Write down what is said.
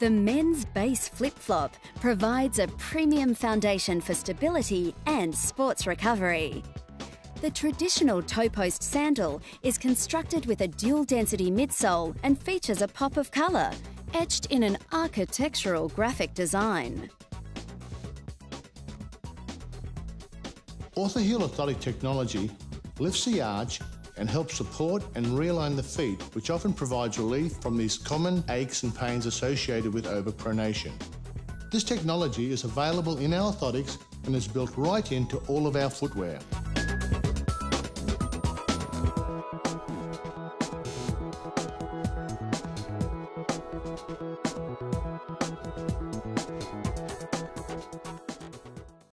The men's base flip-flop provides a premium foundation for stability and sports recovery. The traditional toe-post sandal is constructed with a dual-density midsole and features a pop of colour, etched in an architectural graphic design. Orthaheel orthotic technology lifts the arch and helps support and realign the feet, which often provides relief from these common aches and pains associated with overpronation. This technology is available in our orthotics and is built right into all of our footwear.